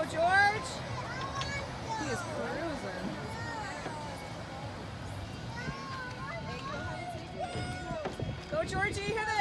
Go, George. He is cruising. Go, Georgie. Hit it.